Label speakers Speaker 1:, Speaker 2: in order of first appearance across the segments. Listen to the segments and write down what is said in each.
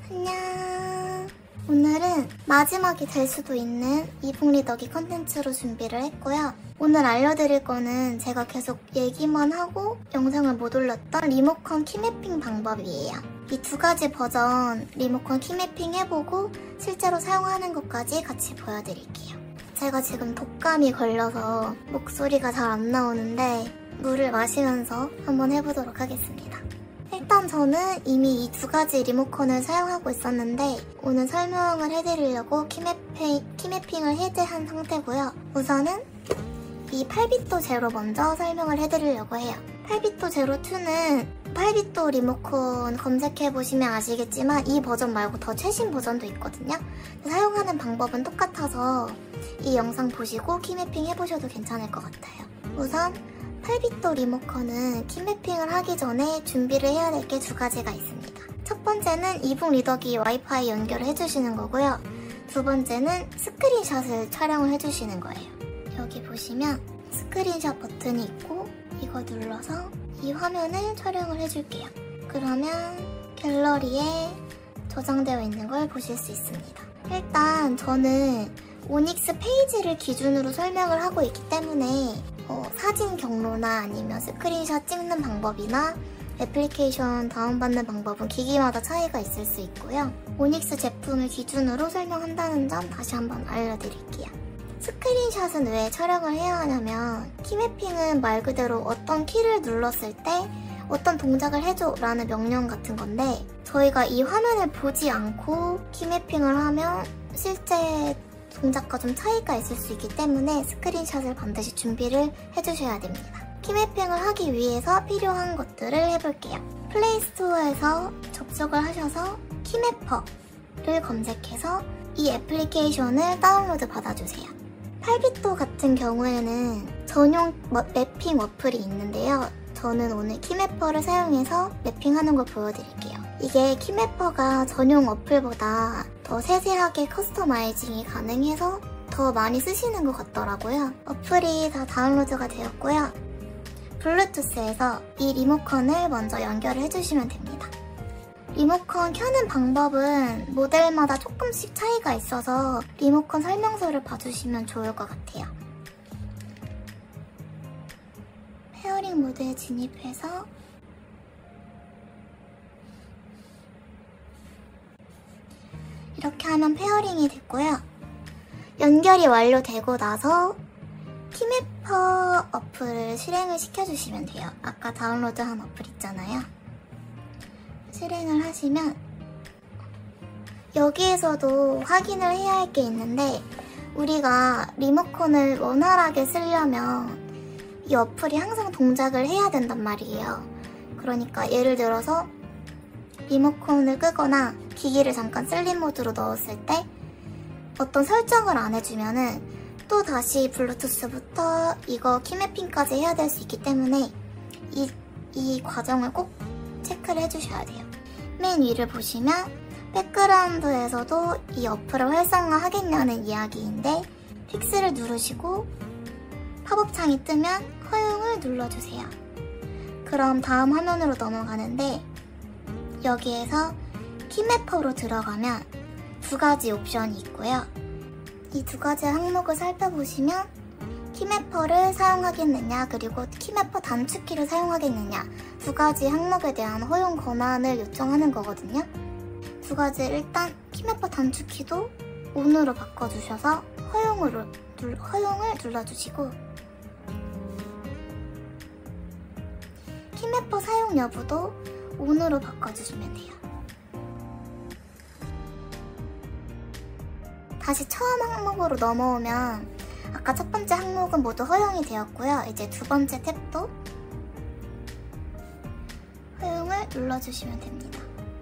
Speaker 1: 안녕. 오늘은 마지막이 될 수도 있는 이북 리더기 컨텐츠로 준비를 했고요. 오늘 알려드릴 거는 제가 계속 얘기만 하고 영상을 못 올렸던 리모컨 키매핑 방법이에요. 이 두 가지 버전 리모컨 키매핑 해보고 실제로 사용하는 것까지 같이 보여드릴게요. 제가 지금 독감이 걸려서 목소리가 잘 안 나오는데 물을 마시면서 한번 해보도록 하겠습니다. 일단 저는 이미 이 두 가지 리모컨을 사용하고 있었는데 오늘 설명을 해드리려고 키매핑을 해제한 상태고요. 우선은 이 8비토 제로 먼저 설명을 해드리려고 해요. 8비토 제로 2는 8비토 리모컨 검색해보시면 아시겠지만 이 버전 말고 더 최신 버전도 있거든요. 사용하는 방법은 똑같아서 이 영상 보시고 키매핑 해보셔도 괜찮을 것 같아요. 우선 8비토 리모컨은 키매핑을 하기 전에 준비를 해야 될 게 두 가지가 있습니다. 첫 번째는 이북 리더기 와이파이 연결을 해주시는 거고요. 두 번째는 스크린샷을 촬영을 해주시는 거예요. 여기 보시면 스크린샷 버튼이 있고 이거 눌러서 이 화면을 촬영을 해줄게요. 그러면 갤러리에 저장되어 있는 걸 보실 수 있습니다. 일단 저는 오닉스 페이지를 기준으로 설명을 하고 있기 때문에 사진 경로나 아니면 스크린샷 찍는 방법이나 애플리케이션 다운받는 방법은 기기마다 차이가 있을 수 있고요. 오닉스 제품을 기준으로 설명한다는 점 다시 한번 알려드릴게요. 스크린샷은 왜 촬영을 해야 하냐면 키매핑은 말 그대로 어떤 키를 눌렀을 때 어떤 동작을 해줘 라는 명령 같은 건데 저희가 이 화면을 보지 않고 키매핑을 하면 실제 동작과 좀 차이가 있을 수 있기 때문에 스크린샷을 반드시 준비를 해주셔야 됩니다. 키매핑을 하기 위해서 필요한 것들을 해볼게요. 플레이스토어에서 접속을 하셔서 키매퍼를 검색해서 이 애플리케이션을 다운로드 받아주세요. 8비토 같은 경우에는 전용 매핑 어플이 있는데요. 저는 오늘 키매퍼를 사용해서 매핑하는 걸 보여드릴게요. 이게 키매퍼가 전용 어플보다 더 세세하게 커스터마이징이 가능해서 더 많이 쓰시는 것 같더라고요. 어플이 다 다운로드가 되었고요. 블루투스에서 이 리모컨을 먼저 연결을 해주시면 됩니다. 리모컨 켜는 방법은 모델마다 조금씩 차이가 있어서 리모컨 설명서를 봐주시면 좋을 것 같아요. 페어링 모드에 진입해서 이렇게 하면 페어링이 됐고요. 연결이 완료되고 나서 키매퍼 어플을 실행을 시켜주시면 돼요. 아까 다운로드한 어플 있잖아요. 실행을 하시면 여기에서도 확인을 해야 할 게 있는데 우리가 리모컨을 원활하게 쓰려면 이 어플이 항상 동작을 해야 된단 말이에요. 그러니까 예를 들어서 리모컨을 끄거나 기기를 잠깐 슬립 모드로 넣었을 때 어떤 설정을 안 해주면은 또 다시 블루투스부터 이거 키매핑까지 해야 될 수 있기 때문에 이 과정을 꼭 체크를 해주셔야 돼요. 맨 위를 보시면 백그라운드에서도 이 어플을 활성화하겠냐는 이야기인데 픽스를 누르시고 팝업 창이 뜨면 허용을 눌러주세요. 그럼 다음 화면으로 넘어가는데 여기에서 키매퍼로 들어가면 두 가지 옵션이 있고요. 이 두 가지 항목을 살펴보시면 키매퍼를 사용하겠느냐 그리고 키매퍼 단축키를 사용하겠느냐 두 가지 항목에 대한 허용 권한을 요청하는 거거든요. 두 가지 일단 키매퍼 단축키도 ON으로 바꿔주셔서 허용을 눌러주시고 키매퍼 사용 여부도 ON으로 바꿔주시면 돼요. 다시 처음 항목으로 넘어오면 아까 첫 번째 항목은 모두 허용이 되었고요. 이제 두 번째 탭도 허용을 눌러주시면 됩니다.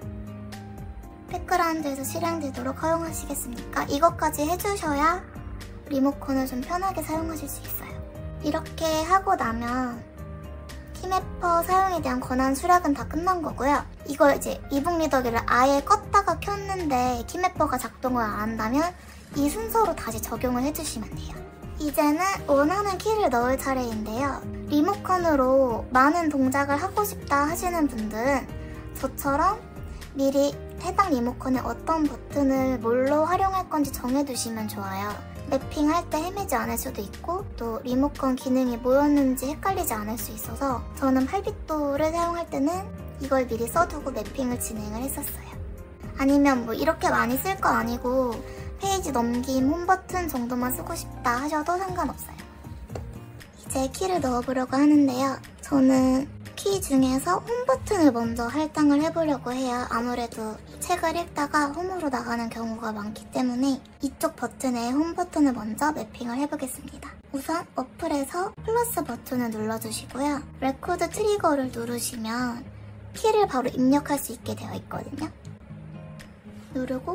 Speaker 1: 백그라운드에서 실행되도록 허용하시겠습니까? 이것까지 해주셔야 리모컨을 좀 편하게 사용하실 수 있어요. 이렇게 하고 나면 키매퍼 사용에 대한 권한 수락은 다 끝난 거고요. 이걸 이제 이북 리더기를 아예 껐다가 켰는데 키매퍼가 작동을 안 한다면 이 순서로 다시 적용을 해주시면 돼요. 이제는 원하는 키를 넣을 차례인데요. 리모컨으로 많은 동작을 하고 싶다 하시는 분들은 저처럼 미리 해당 리모컨의 어떤 버튼을 뭘로 활용할 건지 정해두시면 좋아요. 맵핑할 때 헤매지 않을 수도 있고 또 리모컨 기능이 뭐였는지 헷갈리지 않을 수 있어서 저는 8빗도를 사용할 때는 이걸 미리 써두고 맵핑을 진행을 했었어요. 아니면 뭐 이렇게 많이 쓸 거 아니고 페이지 넘김 홈 버튼 정도만 쓰고 싶다 하셔도 상관없어요. 이제 키를 넣어보려고 하는데요. 저는 키 중에서 홈 버튼을 먼저 할당을 해보려고 해요. 아무래도 책을 읽다가 홈으로 나가는 경우가 많기 때문에 이쪽 버튼에 홈 버튼을 먼저 매핑을 해보겠습니다. 우선 어플에서 플러스 버튼을 눌러주시고요. 레코드 트리거를 누르시면 키를 바로 입력할 수 있게 되어 있거든요. 누르고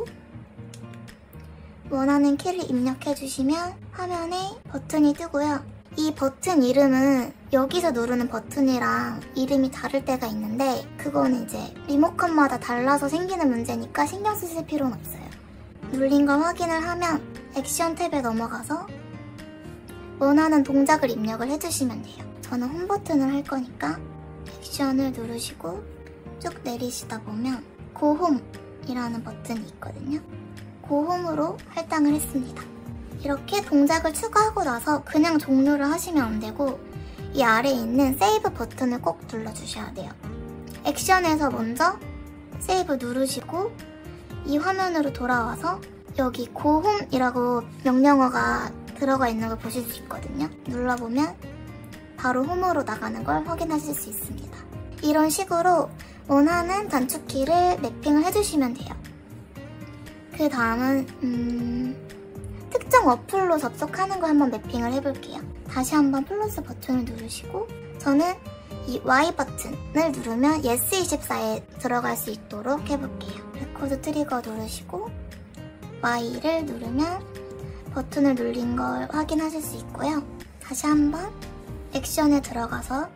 Speaker 1: 원하는 키를 입력해주시면 화면에 버튼이 뜨고요. 이 버튼 이름은 여기서 누르는 버튼이랑 이름이 다를 때가 있는데 그거는 이제 리모컨마다 달라서 생기는 문제니까 신경 쓰실 필요는 없어요. 눌린 걸 확인을 하면 액션 탭에 넘어가서 원하는 동작을 입력을 해주시면 돼요. 저는 홈 버튼을 할 거니까 액션을 누르시고 쭉 내리시다 보면 고홈이라는 버튼이 있거든요. 고홈으로 할당을 했습니다. 이렇게 동작을 추가하고 나서 그냥 종료를 하시면 안 되고 이 아래에 있는 세이브 버튼을 꼭 눌러주셔야 돼요. 액션에서 먼저 세이브 누르시고 이 화면으로 돌아와서 여기 고홈이라고 명령어가 들어가 있는 걸 보실 수 있거든요. 눌러보면 바로 홈으로 나가는 걸 확인하실 수 있습니다. 이런 식으로 원하는 단축키를 매핑을 해주시면 돼요. 그 다음은 특정 어플로 접속하는 거 한번 매핑을 해볼게요. 다시 한번 플러스 버튼을 누르시고 저는 이 Y 버튼을 누르면 yes24에 들어갈 수 있도록 해볼게요. 레코드 트리거 누르시고 Y를 누르면 버튼을 눌린 걸 확인하실 수 있고요. 다시 한번 액션에 들어가서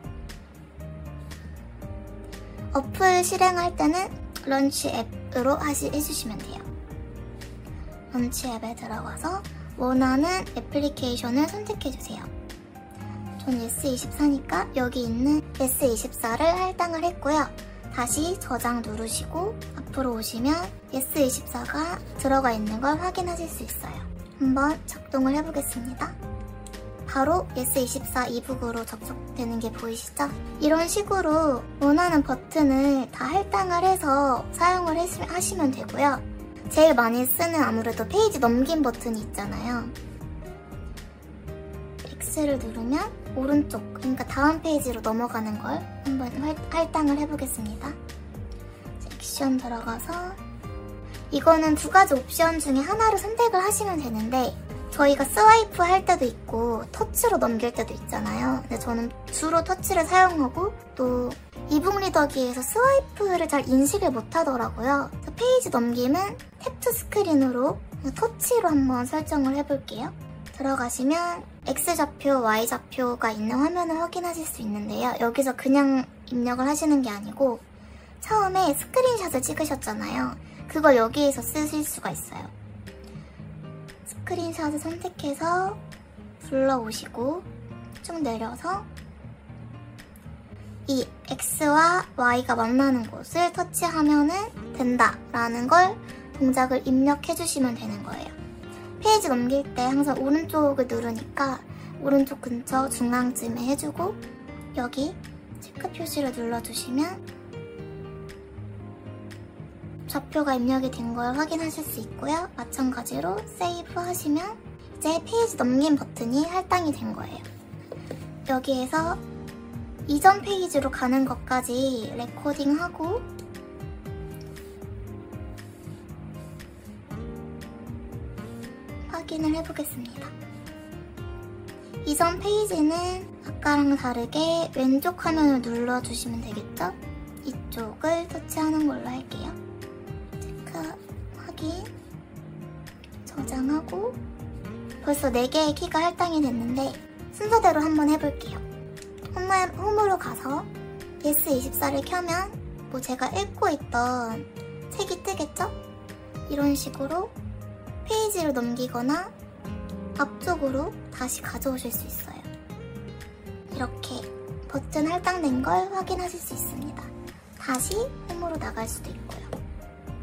Speaker 1: 어플 실행할 때는 런치 앱으로 해주시면 돼요. 런치 앱에 들어가서 원하는 애플리케이션을 선택해주세요. 전 yes24니까 여기 있는 yes24를 할당을 했고요. 다시 저장 누르시고 앞으로 오시면 yes24가 들어가 있는 걸 확인하실 수 있어요. 한번 작동을 해보겠습니다. 바로 yes24 이북으로 접속되는 게 보이시죠? 이런 식으로 원하는 버튼을 다 할당을 해서 사용을 하시면 되고요. 제일 많이 쓰는 아무래도 페이지 넘김 버튼이 있잖아요. X를 누르면 오른쪽, 그러니까 다음 페이지로 넘어가는 걸 한번 할당을 해보겠습니다. 액션 들어가서 이거는 두 가지 옵션 중에 하나를 선택을 하시면 되는데 저희가 스와이프 할 때도 있고 터치로 넘길 때도 있잖아요. 근데 저는 주로 터치를 사용하고 또 이북 리더기에서 스와이프를 잘 인식을 못하더라고요. 페이지 넘김은 탭 투 스크린으로 터치로 한번 설정을 해볼게요. 들어가시면 X좌표, Y좌표가 있는 화면을 확인하실 수 있는데요. 여기서 그냥 입력을 하시는 게 아니고 처음에 스크린샷을 찍으셨잖아요. 그걸 여기에서 쓰실 수가 있어요. 스크린샷을 선택해서 불러오시고 쭉 내려서 이 X와 Y가 만나는 곳을 터치하면 된다라는 걸 동작을 입력해주시면 되는 거예요. 페이지 넘길 때 항상 오른쪽을 누르니까 오른쪽 근처 중앙쯤에 해주고 여기 체크 표시를 눌러주시면 좌표가 입력이 된 걸 확인하실 수 있고요. 마찬가지로 세이브 하시면 이제 페이지 넘김 버튼이 할당이 된 거예요. 여기에서 이전 페이지로 가는 것까지 레코딩하고 확인을 해보겠습니다. 이전 페이지는 아까랑 다르게 왼쪽 화면을 눌러주시면 되겠죠? 이쪽을 터치하는 걸로 할게요. 체크, 확인, 저장하고 벌써 4개의 키가 할당이 됐는데 순서대로 한번 해볼게요. 홈으로 가서 yes24를 켜면 뭐 제가 읽고 있던 책이 뜨겠죠? 이런 식으로 페이지를 넘기거나 앞쪽으로 다시 가져오실 수 있어요. 이렇게 버튼 할당된 걸 확인하실 수 있습니다. 다시 홈으로 나갈 수도 있고요.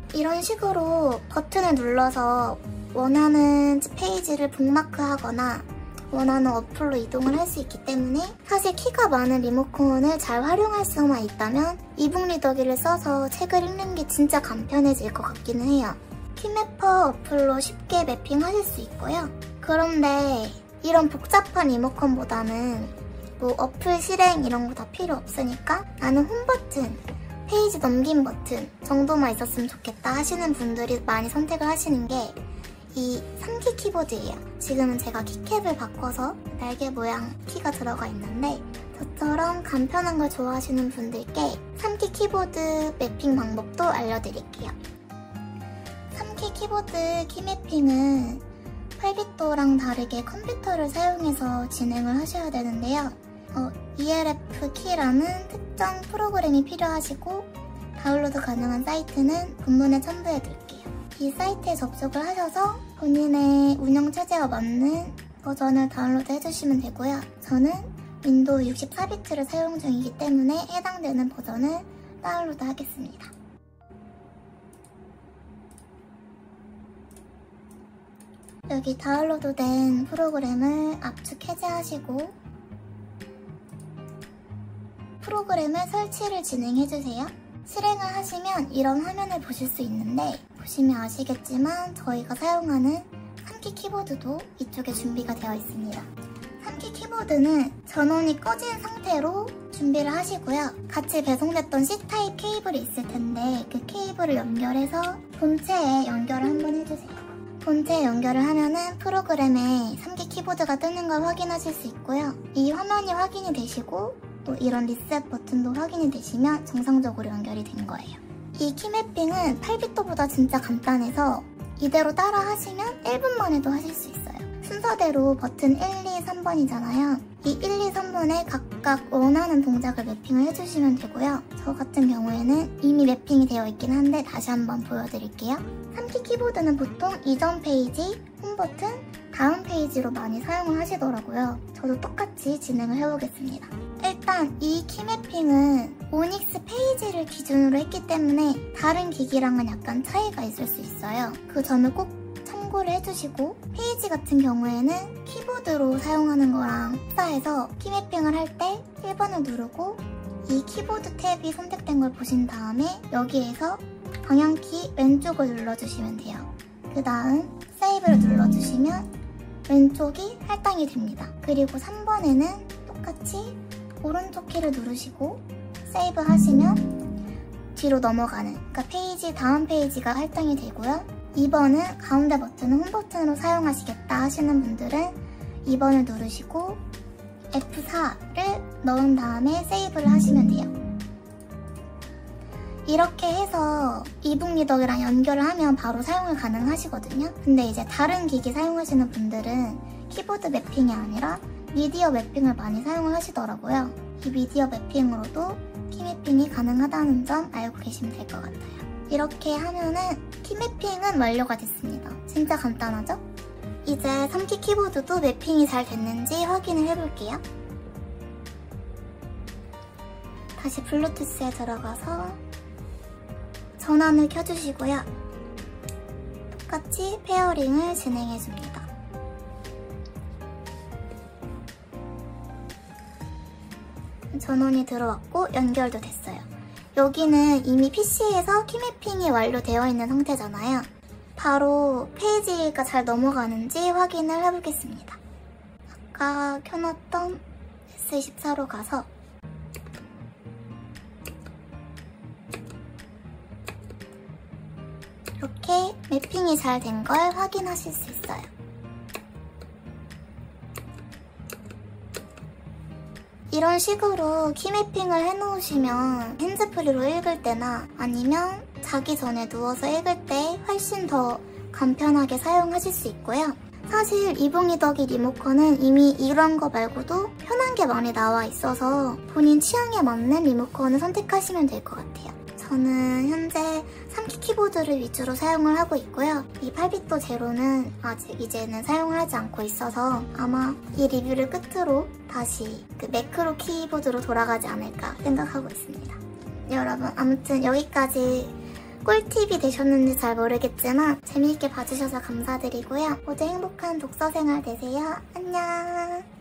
Speaker 1: 이런 식으로 버튼을 눌러서 원하는 페이지를 북마크하거나 원하는 어플로 이동을 할 수 있기 때문에 사실 키가 많은 리모컨을 잘 활용할 수만 있다면 이북 리더기를 써서 책을 읽는 게 진짜 간편해질 것 같기는 해요. 키맵퍼 어플로 쉽게 매핑하실 수 있고요. 그런데 이런 복잡한 리모컨보다는 뭐 어플 실행 이런 거 다 필요 없으니까 나는 홈 버튼, 페이지 넘김 버튼 정도만 있었으면 좋겠다 하시는 분들이 많이 선택을 하시는 게 이 3키 키보드예요. 지금은 제가 키캡을 바꿔서 날개 모양 키가 들어가 있는데 저처럼 간편한 걸 좋아하시는 분들께 3키 키보드 매핑 방법도 알려드릴게요. 3키 키보드 키 매핑은 8비토랑 다르게 컴퓨터를 사용해서 진행을 하셔야 되는데요. ELF 키라는 특정 프로그램이 필요하시고 다운로드 가능한 사이트는 본문에 첨부해둘게요. 이 사이트에 접속을 하셔서 본인의 운영체제와 맞는 버전을 다운로드 해주시면 되고요. 저는 윈도우 64비트를 사용 중이기 때문에 해당되는 버전을 다운로드 하겠습니다. 여기 다운로드된 프로그램을 압축 해제하시고 프로그램을 설치를 진행해주세요. 실행을 하시면 이런 화면을 보실 수 있는데 보시면 아시겠지만 저희가 사용하는 3키 키보드도 이쪽에 준비가 되어 있습니다. 3키 키보드는 전원이 꺼진 상태로 준비를 하시고요. 같이 배송됐던 C타입 케이블이 있을 텐데 그 케이블을 연결해서 본체에 연결을 한번 해주세요. 본체에 연결을 하면은 프로그램에 3키 키보드가 뜨는 걸 확인하실 수 있고요. 이 화면이 확인이 되시고 또 이런 리셋 버튼도 확인이 되시면 정상적으로 연결이 된 거예요. 이 키매핑은 8비토보다 진짜 간단해서 이대로 따라 하시면 1분 만에도 하실 수 있어요. 순서대로 버튼 1, 2, 3번이잖아요. 이 1, 2, 3번에 각각 원하는 동작을 매핑을 해주시면 되고요. 저 같은 경우에는 이미 매핑이 되어 있긴 한데 다시 한번 보여드릴게요. 3키 키보드는 보통 이전 페이지, 홈 버튼, 다음 페이지로 많이 사용을 하시더라고요. 저도 똑같이 진행을 해보겠습니다. 일단 이 키매핑은 오닉스 페이지를 기준으로 했기 때문에 다른 기기랑은 약간 차이가 있을 수 있어요. 그 점을 꼭 참고를 해주시고 페이지 같은 경우에는 키보드로 사용하는 거랑 흡사해서 키매핑을 할 때 1번을 누르고 이 키보드 탭이 선택된 걸 보신 다음에 여기에서 방향키 왼쪽을 눌러주시면 돼요. 그 다음 세이브를 눌러주시면 왼쪽이 할당이 됩니다. 그리고 3번에는 똑같이 오른쪽 키를 누르시고 세이브 하시면 뒤로 넘어가는, 그러니까 페이지 다음 페이지가 할당이 되고요. 2번은 가운데 버튼을 홈 버튼으로 사용하시겠다 하시는 분들은 2번을 누르시고 F4를 넣은 다음에 세이브를 하시면 돼요. 이렇게 해서 이북 리더기랑 연결을 하면 바로 사용을 가능하시거든요. 근데 이제 다른 기기 사용하시는 분들은 키보드 매핑이 아니라 미디어 매핑을 많이 사용을 하시더라고요. 이 미디어 매핑으로도 키 매핑이 가능하다는 점 알고 계시면 될 것 같아요. 이렇게 하면은 키 매핑은 완료가 됐습니다. 진짜 간단하죠? 이제 3키 키보드도 매핑이 잘 됐는지 확인을 해볼게요. 다시 블루투스에 들어가서 전원을 켜주시고요. 똑같이 페어링을 진행해줍니다. 전원이 들어왔고 연결도 됐어요. 여기는 이미 PC에서 키매핑이 완료되어 있는 상태잖아요. 바로 페이지가 잘 넘어가는지 확인을 해보겠습니다. 아까 켜놨던 S24로 가서 이렇게 매핑이 잘 된 걸 확인하실 수 있어요. 이런 식으로 키 매핑을 해놓으시면 핸즈프리로 읽을 때나 아니면 자기 전에 누워서 읽을 때 훨씬 더 간편하게 사용하실 수 있고요. 사실 이북 리더기 리모컨은 이미 이런 거 말고도 편한 게 많이 나와 있어서 본인 취향에 맞는 리모컨을 선택하시면 될 것 같아요. 저는 현재 3키 키보드를 위주로 사용을 하고 있고요. 이 8비토 제로는 아직 이제는 사용을 하지 않고 있어서 아마 이 리뷰를 끝으로 다시 그 매크로 키보드로 돌아가지 않을까 생각하고 있습니다. 여러분 아무튼 여기까지 꿀팁이 되셨는지 잘 모르겠지만 재미있게 봐주셔서 감사드리고요. 모두 행복한 독서 생활 되세요. 안녕.